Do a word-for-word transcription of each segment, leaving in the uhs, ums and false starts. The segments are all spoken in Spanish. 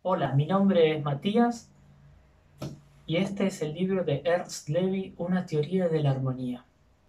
Hola, mi nombre es Matías y este es el libro de Ernst Levy, Una teoría de la armonía.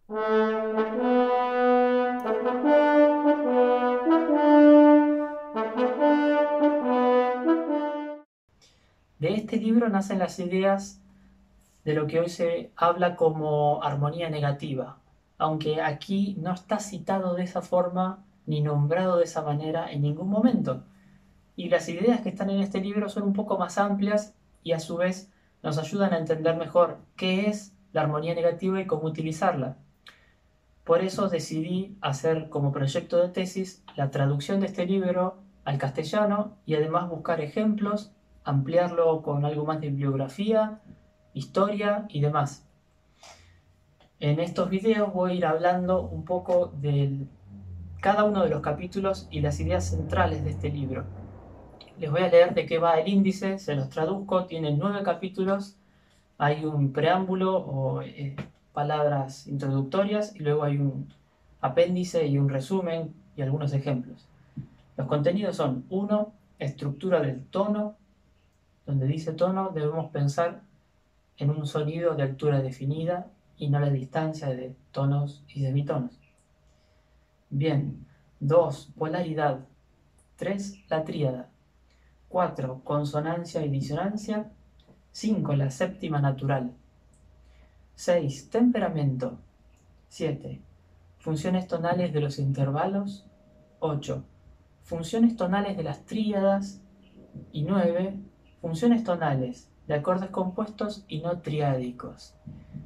De este libro nacen las ideas de lo que hoy se habla como armonía negativa, aunque aquí no está citado de esa forma ni nombrado de esa manera en ningún momento. Y las ideas que están en este libro son un poco más amplias y a su vez nos ayudan a entender mejor qué es la armonía negativa y cómo utilizarla. Por eso decidí hacer como proyecto de tesis la traducción de este libro al castellano y además buscar ejemplos, ampliarlo con algo más de bibliografía, historia y demás. En estos videos voy a ir hablando un poco de cada uno de los capítulos y las ideas centrales de este libro. Les voy a leer de qué va el índice, se los traduzco, tiene nueve capítulos, hay un preámbulo o eh, palabras introductorias y luego hay un apéndice y un resumen y algunos ejemplos. Los contenidos son uno, estructura del tono, donde dice tono debemos pensar en un sonido de altura definida y no la distancia de tonos y semitonos. Bien, dos, polaridad, tres, la tríada, cuatro, consonancia y disonancia, cinco, la séptima natural, seis, temperamento, siete, funciones tonales de los intervalos, ocho, funciones tonales de las tríadas y nueve, funciones tonales de acordes compuestos y no triádicos.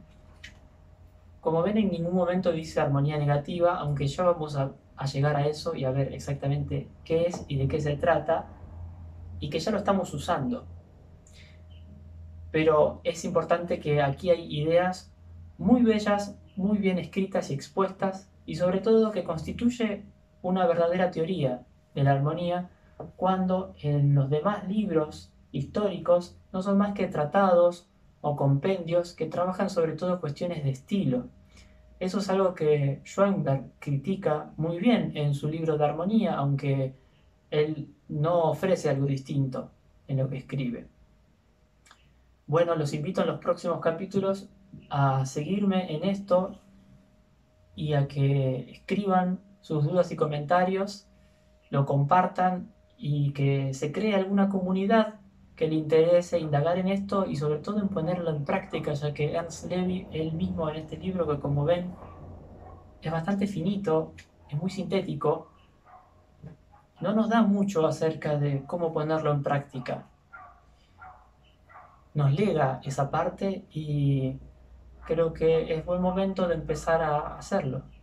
Como ven, en ningún momento dice armonía negativa, aunque ya vamos a, a llegar a eso y a ver exactamente qué es y de qué se trata, y que ya lo estamos usando. Pero es importante que aquí hay ideas muy bellas, muy bien escritas y expuestas, y sobre todo que constituye una verdadera teoría de la armonía, cuando en los demás libros históricos no son más que tratados o compendios que trabajan sobre todo cuestiones de estilo. Eso es algo que Schoenberg critica muy bien en su libro de armonía, aunque él no ofrece algo distinto en lo que escribe. Bueno, los invito en los próximos capítulos a seguirme en esto y a que escriban sus dudas y comentarios, lo compartan y que se cree alguna comunidad que le interese indagar en esto y sobre todo en ponerlo en práctica, ya que Ernst Levy, él mismo en este libro, que como ven es bastante finito, es muy sintético, no nos da mucho acerca de cómo ponerlo en práctica. Nos lega esa parte y creo que es buen momento de empezar a hacerlo.